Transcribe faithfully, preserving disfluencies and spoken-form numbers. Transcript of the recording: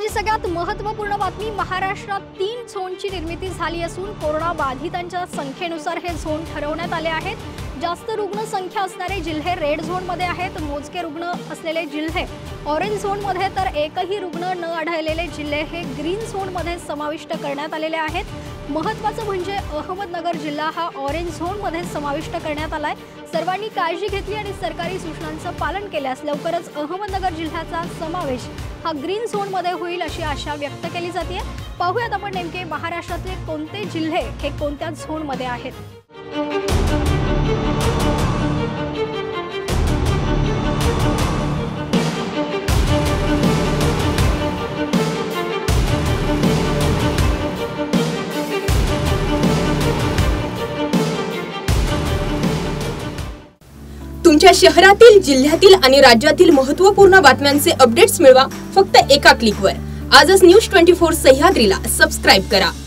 आताची सगळ्यात महत्त्वपूर्ण बातमी, महाराष्ट्रात तीन झोनची निर्मिती झाली असून कोरोना बाधितांच्या संख्येनुसार हे झोन ठरवण्यात आले आहेत। जास्त रुग्ण संख्या असणारे जिल्हे रेड झोन मध्ये आहेत, मोजके रुग्ण असलेले जिल्हे ऑरेंज झोन मध्ये, तर एकही रुग्ण न आढळलेले जिल्हे हे ग्रीन झोन मध्ये समाविष्ट करण्यात आलेले आहेत। महत्त्वाचं म्हणजे अहमदनगर जिल्हा हा ऑरेंज झोन मध्ये समाविष्ट करण्यात आलाय। सर्वांनी काळजी घेतली आणि सरकारी सूचनांचं पालन केल्यास लवकरच अहमदनगर जिल्ह्याचा समावेश हा ग्रीन झोन मध्ये होईल अशी आशा व्यक्त केली जाते। पाहूयात आपण नेमके महाराष्ट्रातले कोणते जिल्हे हे कोणत्या झोन मध्ये आहेत। तुमच्या शहरातील, जिल्ह्यातील आणि राज्यातील महत्त्वपूर्ण बातम्यांचे अपडेट्स मिळवा फक्त एका क्लिकवर। आजच न्यूज ट्वेंटी फोर सह्याद्रीला सबस्क्राइब करा।